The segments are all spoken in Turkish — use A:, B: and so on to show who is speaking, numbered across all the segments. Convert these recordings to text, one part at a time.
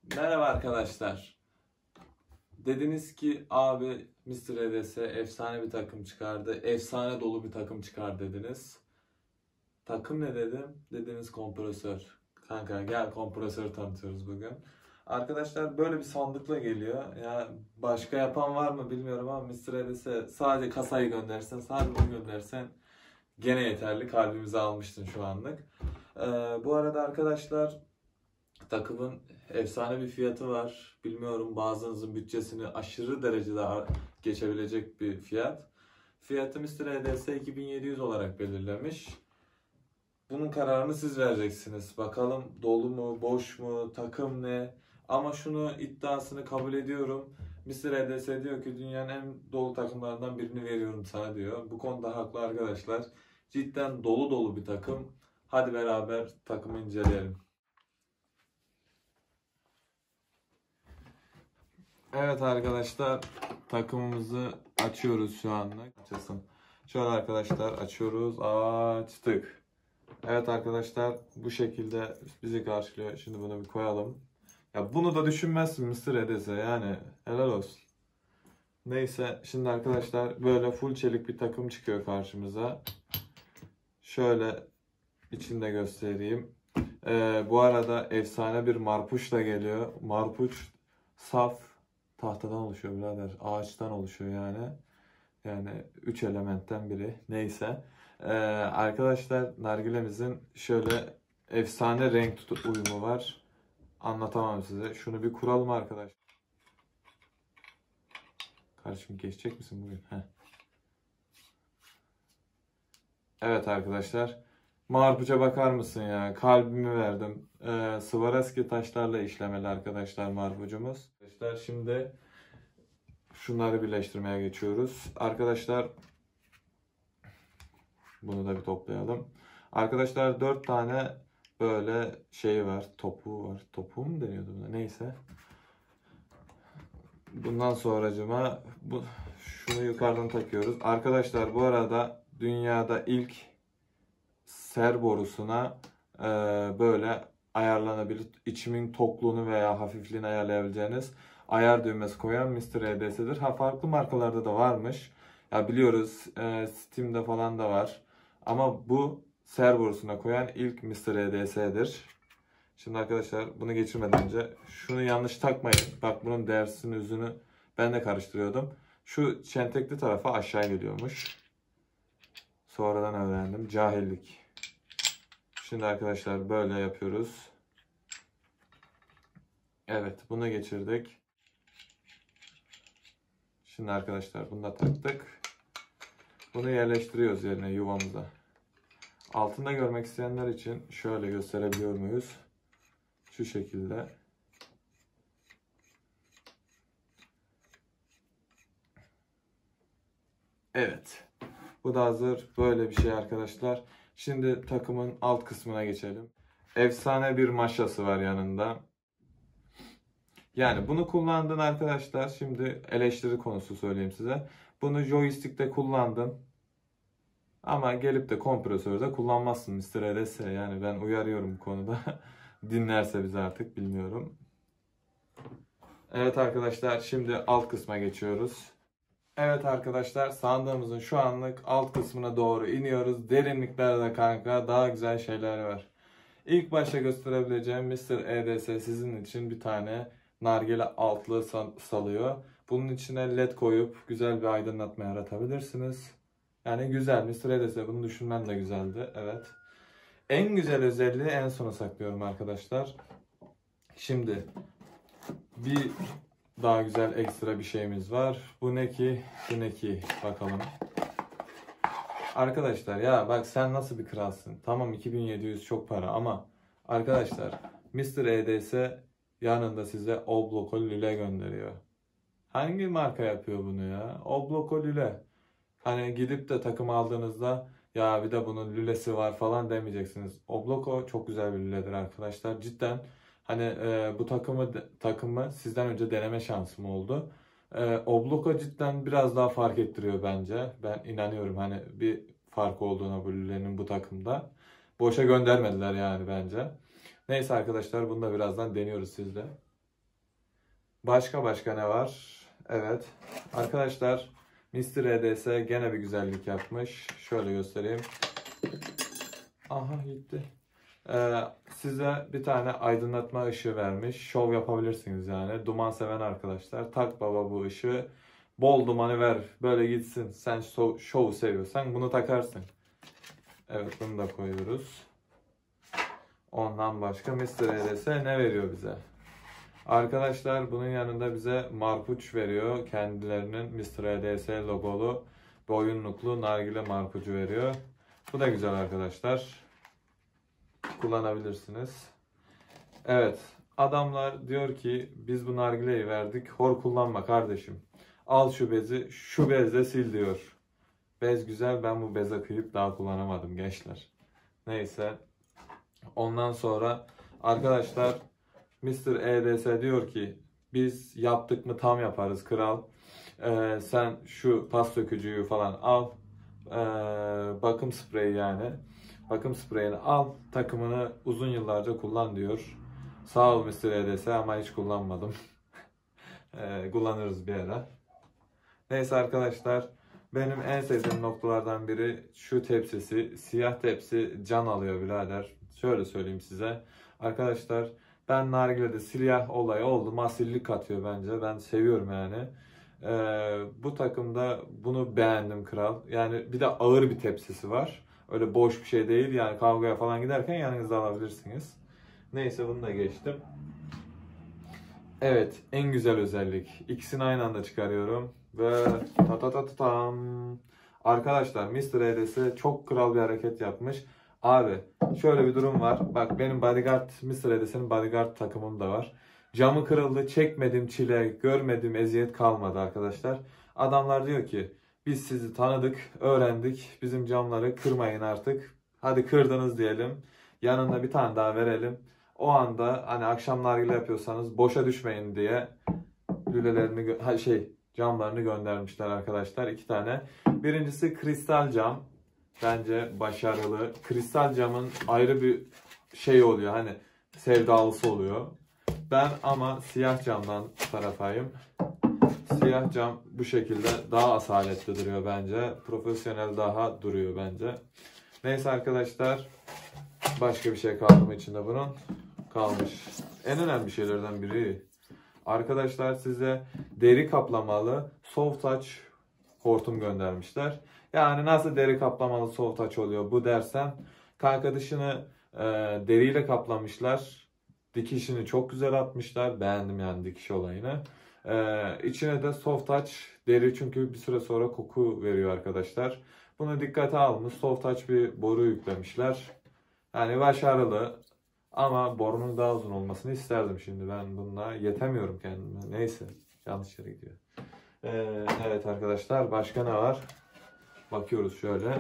A: Merhaba arkadaşlar. Dediniz ki abi Mr. EDS efsane bir takım çıkardı. Efsane dolu bir takım çıkar dediniz. Takım ne dedim? Dediniz kompresör. Kanka gel kompresörü tanıtıyoruz bugün. Arkadaşlar böyle bir sandıkla geliyor. Ya başka yapan var mı bilmiyorum ama Mr. EDS sadece kasayı göndersen, sadece bunu göndersen gene yeterli. Kalbimizi almıştın şu anlık. Bu arada arkadaşlar takımın efsane bir fiyatı var. Bilmiyorum bazınızın bütçesini aşırı derecede geçebilecek bir fiyat. Fiyatı Mr. EDS 2700 olarak belirlemiş. Bunun kararını siz vereceksiniz. Bakalım dolu mu, boş mu, takım ne? Ama şunu iddiasını kabul ediyorum. Mr. EDS diyor ki dünyanın en dolu takımlarından birini veriyorum sana diyor. Bu konuda haklı arkadaşlar. Cidden dolu dolu bir takım. Hadi beraber takımı inceleyelim. Evet arkadaşlar takımımızı açıyoruz şu anda. Açılsın. Şöyle arkadaşlar açıyoruz. Açtık. Evet arkadaşlar bu şekilde bizi karşılıyor. Şimdi bunu bir koyalım. Ya bunu da düşünmezsin Mr. Edese yani helal olsun. Neyse şimdi arkadaşlar böyle full çelik bir takım çıkıyor karşımıza. Şöyle içinde göstereyim. Bu arada efsane bir marpuç da geliyor. Marpuç saf tahtadan oluşuyor birader. Ağaçtan oluşuyor yani. Yani 3 elementten biri. Neyse. Arkadaşlar nargilemizin şöyle efsane renk uyumu var. Anlatamam size. Şunu bir kuralım arkadaş. Kardeşim geçecek misin bugün? Heh. Evet arkadaşlar. Marpuça bakar mısın ya? Kalbimi verdim. Swarovski taşlarla işlemeli arkadaşlar marpucumuz. Arkadaşlar şimdi şunları birleştirmeye geçiyoruz. Arkadaşlar bunu da bir toplayalım. Arkadaşlar 4 tane böyle şey var. Topuğu var. Topuğu mu deniyordu buna? Neyse. Bundan sonracıma şunu yukarıdan takıyoruz. Arkadaşlar bu arada dünyada ilk ser borusuna böyle ayarlanabilir, içimin tokluğunu veya hafifliğini ayarlayabileceğiniz ayar düğmesi koyan Mr. EDS'dir. Farklı markalarda da varmış. Ya biliyoruz Steam'de falan da var. Ama bu ser borusuna koyan ilk Mr. EDS'dir. Şimdi arkadaşlar bunu geçirmeden önce şunu yanlış takmayın. Bak bunun dersinin yüzünü ben de karıştırıyordum. Şu çentekli tarafa aşağı geliyormuş. Sonradan öğrendim. Cahillik. Şimdi arkadaşlar böyle yapıyoruz. Evet bunu geçirdik. Şimdi arkadaşlar bunu da taktık. Bunu yerleştiriyoruz yerine yuvamıza. Altında görmek isteyenler için şöyle gösterebiliyor muyuz? Şu şekilde. Evet. Bu da hazır. Böyle bir şey arkadaşlar. Şimdi takımın alt kısmına geçelim. Efsane bir maşası var yanında. Yani bunu kullandın arkadaşlar. Şimdi eleştiri konusu söyleyeyim size. Bunu joystick'te kullandın. Ama gelip de kompresörde kullanmazsın Mr. EDS. Yani ben uyarıyorum bu konuda. Dinlerse bizi artık bilmiyorum. Evet arkadaşlar şimdi alt kısma geçiyoruz. Evet arkadaşlar sandığımızın şu anlık alt kısmına doğru iniyoruz. Derinliklerde kanka daha güzel şeyler var. İlk başta gösterebileceğim Mr. EDS sizin için bir tane nargile altlığı salıyor. Bunun içine led koyup güzel bir aydınlatma yaratabilirsiniz. Yani güzel Mr. EDS bunu düşünmem de güzeldi. Evet. En güzel özelliği en sona saklıyorum arkadaşlar. Şimdi bir daha güzel ekstra bir şeyimiz var. Bu ne ki? Bu ne ki? Bakalım. Arkadaşlar ya bak sen nasıl bir kralsın. Tamam 2700 çok para ama arkadaşlar Mr. EDS yanında size Obloko lüle gönderiyor. Hangi marka yapıyor bunu ya? Obloko lüle. Hani gidip de takım aldığınızda ya bir de bunun lülesi var falan demeyeceksiniz. Obloko çok güzel bir lüledir arkadaşlar. Cidden hani bu takımı sizden önce deneme şansım oldu. Obloko cidden biraz daha fark ettiriyor bence. Ben inanıyorum hani bir fark olduğuna bu lülenin bu takımda. Boşa göndermediler yani bence. Neyse arkadaşlar bunu da birazdan deniyoruz sizle. Başka ne var? Evet. Arkadaşlar Mr. EDS gene bir güzellik yapmış. Şöyle göstereyim. Aha gitti. Size bir tane aydınlatma ışığı vermiş. Şov yapabilirsiniz yani. Duman seven arkadaşlar. Tak baba bu ışığı. Bol dumanı ver. Böyle gitsin. Sen şovu seviyorsan bunu takarsın. Evet, bunu da koyuyoruz. Ondan başka Mr. EDS ne veriyor bize? Arkadaşlar bunun yanında bize marpuç veriyor. Kendilerinin Mr. EDS logolu boyunluklu nargile marpucu veriyor. Bu da güzel arkadaşlar. Kullanabilirsiniz. Evet. Adamlar diyor ki biz bu nargileyi verdik. Hor kullanma kardeşim. Al şu bezi. Şu bezle sil diyor. Bez güzel. Ben bu beze kıyıp daha kullanamadım gençler. Neyse. Ondan sonra arkadaşlar Mr. EDS diyor ki biz yaptık mı tam yaparız kral. Sen şu pas sökücüyü falan al. Bakım spreyi yani. Bakım spreyini al. Takımını uzun yıllarca kullan diyor. Sağ ol Mr. EDS ama hiç kullanmadım. Kullanırız bir ara. Neyse arkadaşlar. Benim en sevdiğim noktalardan biri şu tepsisi. Siyah tepsi can alıyor birader. Şöyle söyleyeyim size. Arkadaşlar ben nargilede siyah olayı oldu. Masillik katıyor bence. Ben seviyorum yani. Bu takımda bunu beğendim kral. Yani bir de ağır bir tepsisi var. Öyle boş bir şey değil. Yani kavgaya falan giderken yanınızda alabilirsiniz. Neyse bunu da geçtim. Evet, en güzel özellik. İkisini aynı anda çıkarıyorum. Ve ta ta ta ta tam. Arkadaşlar Mr. EDS çok kral bir hareket yapmış. Abi şöyle bir durum var. Bak benim bodyguard, Mr. EDS'nin bodyguard takımım da var. Camı kırıldı. Çekmedim çile, görmedim eziyet kalmadı arkadaşlar. Adamlar diyor ki biz sizi tanıdık, öğrendik. Bizim camları kırmayın artık. Hadi kırdınız diyelim. Yanında bir tane daha verelim. O anda hani akşam nargile yapıyorsanız boşa düşmeyin diye lülelerini camlarını göndermişler arkadaşlar. 2 tane. Birincisi kristal cam. Bence başarılı. Kristal camın ayrı bir şey oluyor. Hani sevdalısı oluyor. Ben ama siyah camdan tarafayım. Siyah cam bu şekilde daha asaletli duruyor bence. Profesyonel daha duruyor bence. Neyse arkadaşlar. Başka bir şey kaldı mı içinde bunun? Kalmış. En önemli şeylerden biri. Arkadaşlar size deri kaplamalı soft touch hortum göndermişler. Yani nasıl deri kaplamalı soft touch oluyor bu dersen. Kanka dışını deriyle kaplamışlar. Dikişini çok güzel atmışlar. Beğendim yani dikiş olayını. İçine de soft touch deri çünkü bir süre sonra koku veriyor arkadaşlar. Bunu dikkate almış. Soft touch bir boru yüklemişler. Yani başarılı. Ama borunun daha uzun olmasını isterdim şimdi. Ben bununla yetemiyorum kendime. Neyse. Yanlış yere gidiyor. Evet arkadaşlar. Başka ne var? Bakıyoruz şöyle.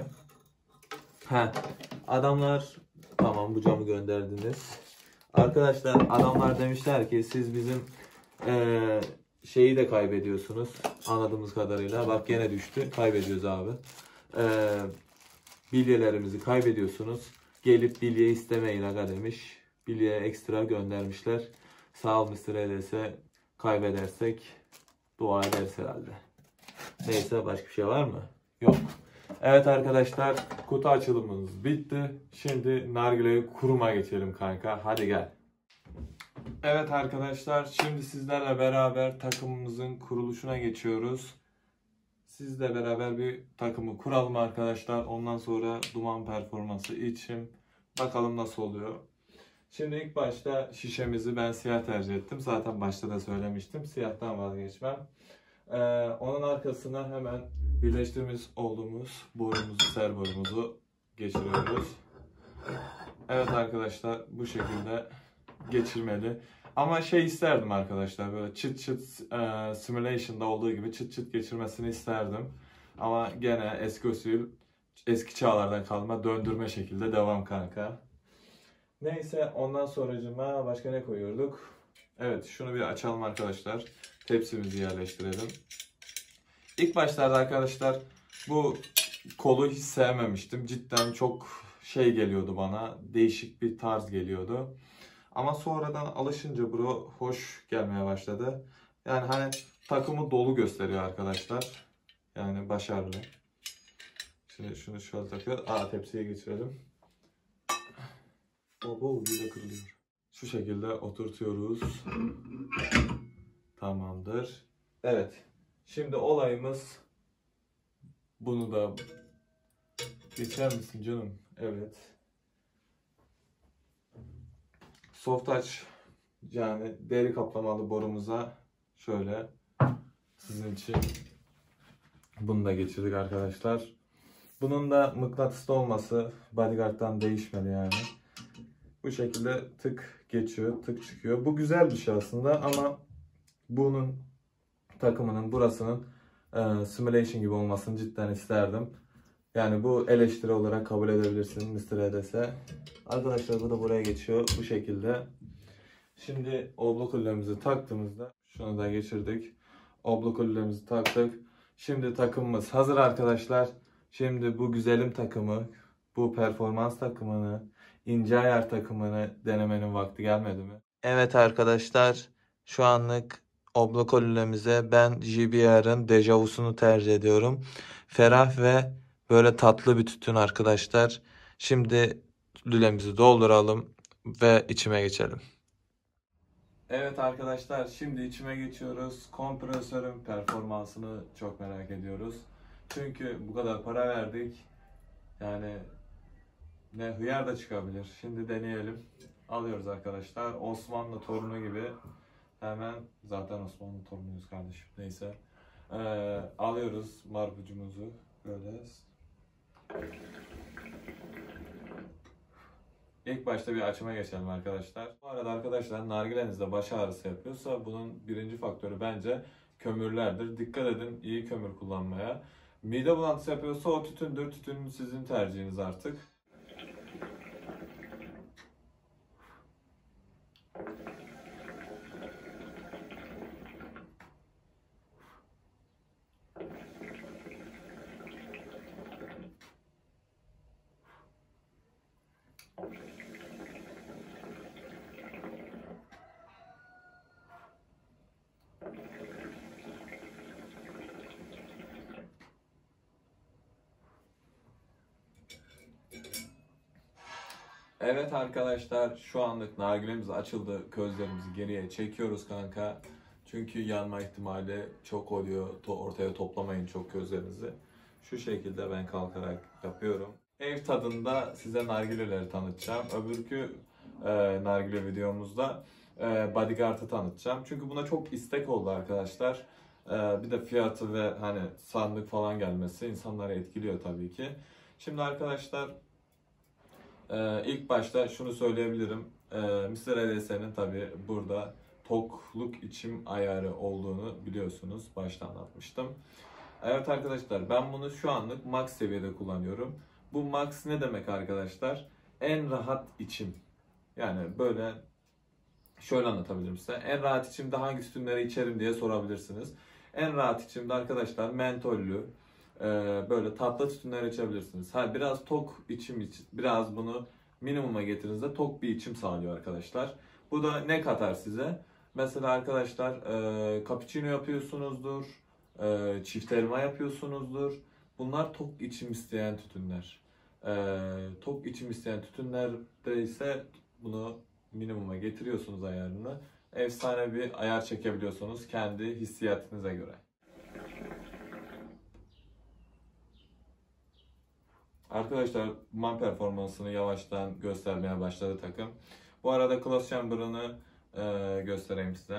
A: Adamlar tamam bu camı gönderdiniz. Arkadaşlar adamlar demişler ki siz bizim şeyi de kaybediyorsunuz. Anladığımız kadarıyla. Bak gene düştü. Kaybediyoruz abi. Bilyelerimizi kaybediyorsunuz. Gelip bilye istemeyin aga demiş. Bilye ekstra göndermişler. Sağ ol Mr. EDS. Kaybedersek dua ederiz herhalde. Neyse başka bir şey var mı? Yok. Evet arkadaşlar kutu açılımımız bitti. Şimdi nargileyi kuruma geçelim kanka. Hadi gel. Evet arkadaşlar şimdi sizlerle beraber takımımızın kuruluşuna geçiyoruz. Sizle beraber bir takımı kuralım arkadaşlar. Ondan sonra duman performansı için bakalım nasıl oluyor. Şimdi ilk başta şişemizi ben siyah tercih ettim. Zaten başta da söylemiştim. Siyahtan vazgeçmem. Onun arkasına hemen birleştirmiş olduğumuz borumuzu, servorumuzu geçiriyoruz. Evet arkadaşlar bu şekilde geçirmeli. Ama şey isterdim arkadaşlar böyle çıt çıt simulation'da olduğu gibi çıt çıt geçirmesini isterdim. Ama gene eski usul eski çağlardan kalma döndürme şekilde devam kanka. Neyse ondan sonracığıma başka ne koyuyorduk? Evet şunu bir açalım arkadaşlar. Tepsimizi yerleştirelim. İlk başlarda arkadaşlar bu kolu hiç sevmemiştim. Cidden çok şey geliyordu bana. Değişik bir tarz geliyordu. Ama sonradan alışınca bro hoş gelmeye başladı. Yani hani takımı dolu gösteriyor arkadaşlar. Yani başarılı. Şimdi şunu şöyle takıyoruz. Tepsiye geçirelim. Baba ucuyla kırılıyor. Şu şekilde oturtuyoruz. Tamamdır. Evet. Şimdi olayımız, bunu da geçer misin canım? Evet. Soft touch, yani deri kaplamalı borumuza şöyle sizin için bunu da geçirdik arkadaşlar. Bunun da mıknatıslı olması Bodyguard'dan değişmedi yani. Bu şekilde tık geçiyor, tık çıkıyor. Bu güzel bir şey aslında ama bunun takımının burasının simulation gibi olmasını cidden isterdim. Yani bu eleştiri olarak kabul edebilirsin Mr. EDS. Arkadaşlar bu da buraya geçiyor bu şekilde. Şimdi obluküllerimizi taktığımızda şunu da geçirdik. Obluküllerimizi taktık. Şimdi takımımız hazır arkadaşlar. Şimdi bu güzelim takımı, bu performans takımını, ince ayar takımını denemenin vakti gelmedi mi? Evet arkadaşlar, şu anlık obluküllerimize ben JBR'ın Dejavus'unu tercih ediyorum. Ferah ve böyle tatlı bir tütün arkadaşlar. Şimdi lülemizi dolduralım ve içime geçelim. Evet arkadaşlar, şimdi içime geçiyoruz. Kompresörün performansını çok merak ediyoruz. Çünkü bu kadar para verdik. Yani ne hıyar da çıkabilir. Şimdi deneyelim. Alıyoruz arkadaşlar. Osmanlı torunu gibi. Hemen, zaten Osmanlı torunuyuz kardeşim. Neyse. Alıyoruz marpucumuzu. Böyle. İlk başta bir açıma geçelim arkadaşlar. Bu arada arkadaşlar, nargilenizde baş ağrısı yapıyorsa bunun birinci faktörü bence kömürlerdir. Dikkat edin iyi kömür kullanmaya. Mide bulantısı yapıyorsa o tütündür. Tütün sizin tercihiniz artık. Evet arkadaşlar, şu anlık nargilemiz açıldı. Közlerimizi geriye çekiyoruz kanka. Çünkü yanma ihtimali çok oluyor. Ortaya toplamayın çok közlerinizi. Şu şekilde ben kalkarak yapıyorum. Ev tadında size nargileleri tanıtacağım. Öbürkü nargile videomuzda Bodyguard'ı tanıtacağım. Çünkü buna çok istek oldu arkadaşlar. Bir de fiyatı ve hani sandık falan gelmesi insanları etkiliyor tabii ki. Şimdi arkadaşlar, ilk başta şunu söyleyebilirim. Mr. EDS'nin tabi burada tokluk içim ayarı olduğunu biliyorsunuz. Başta anlatmıştım. Evet arkadaşlar, ben bunu şu anlık max seviyede kullanıyorum. Bu max ne demek arkadaşlar? En rahat içim. Yani böyle şöyle anlatabilirim size. En rahat içimde hangi tütünleri içerim diye sorabilirsiniz. En rahat içimde arkadaşlar mentollü, böyle tatlı tütünler içebilirsiniz. Biraz tok içim biraz bunu minimuma getirdiğinizde tok bir içim sağlıyor arkadaşlar. Bu da ne katar size? Mesela arkadaşlar, cappuccino yapıyorsunuzdur, çift elma yapıyorsunuzdur. Bunlar tok içim isteyen tütünler. Tok içim isteyen tütünlerde ise bunu minimuma getiriyorsunuz ayarını. Efsane bir ayar çekebiliyorsunuz kendi hissiyatınıza göre. Arkadaşlar, duman performansını yavaştan göstermeye başladı takım. Bu arada close chamber'ını göstereyim size.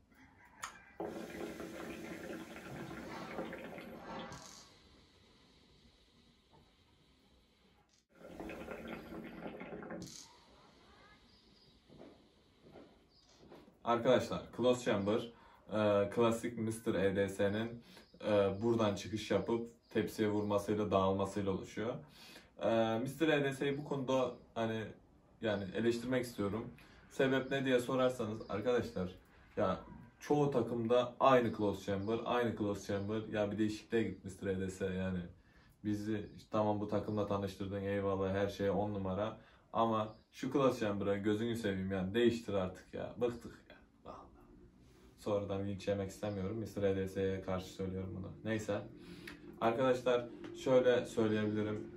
A: Arkadaşlar, close chamber klasik Mr. EDS'nin buradan çıkış yapıp tepsiye vurmasıyla dağılmasıyla oluşuyor. Mr. EDS'yi bu konuda hani yani eleştirmek istiyorum. Sebep ne diye sorarsanız arkadaşlar, ya çoğu takımda aynı close chamber, aynı close chamber, ya bir değişikliğe git Mr. EDS yani. Bizi işte, tamam bu takımla tanıştırdın eyvallah, her şey 10 numara, ama şu close chamber'ı gözünü seveyim yani değiştir artık ya, bıktık ya. sonradan linç yemek istemiyorum. Mr. EDS'ye karşı söylüyorum bunu. Neyse. Arkadaşlar şöyle söyleyebilirim.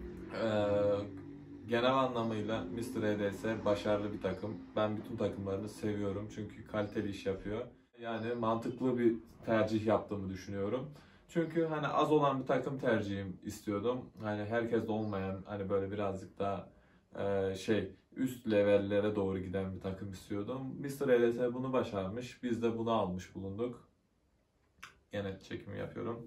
A: Genel anlamıyla Mr. EDS başarılı bir takım. Ben bütün takımlarını seviyorum çünkü kaliteli iş yapıyor. Yani mantıklı bir tercih yaptığımı düşünüyorum. Çünkü hani az olan bir takım tercihim istiyordum. Hani herkes olmayan, hani böyle birazcık daha üst levellere doğru giden bir takım istiyordum. Mr. EDS bunu başarmış. Biz de bunu almış bulunduk. Gene çekimi yapıyorum.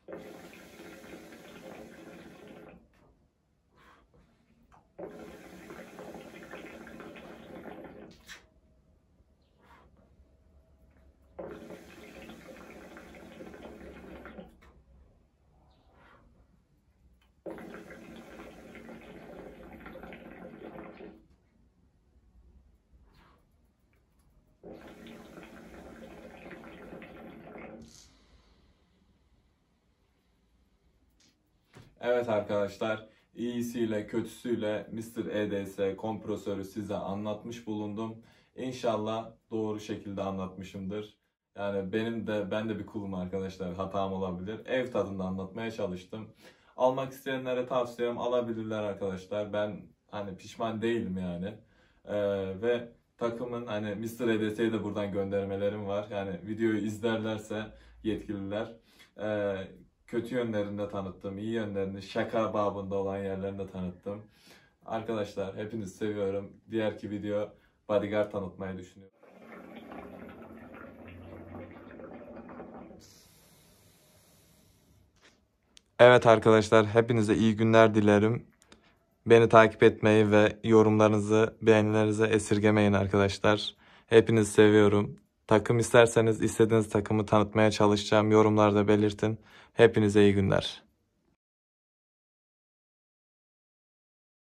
A: Evet arkadaşlar, iyisiyle kötüsüyle Mr. EDS kompresörü size anlatmış bulundum. İnşallah doğru şekilde anlatmışımdır. Yani ben de bir kulum arkadaşlar, hatam olabilir. Ev tadında anlatmaya çalıştım. Almak isteyenlere tavsiyem, alabilirler arkadaşlar. Ben hani pişman değilim yani. Ve takımın hani Mr. EDS'ye de buradan göndermelerim var. Yani videoyu izlerlerse yetkililer. Kötü yönlerini de tanıttım, iyi yönlerini, şaka babında olan yerlerini de tanıttım. Arkadaşlar hepinizi seviyorum. Diğerki video bodyguard tanıtmayı düşünüyorum. Evet arkadaşlar, hepinize iyi günler dilerim. Beni takip etmeyi ve yorumlarınızı, beğenilerinizi esirgemeyin arkadaşlar. Hepinizi seviyorum. Takım isterseniz istediğiniz takımı tanıtmaya çalışacağım. Yorumlarda belirtin. Hepinize iyi günler.